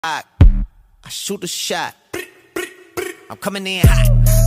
I shoot a shot. I'm coming in hot.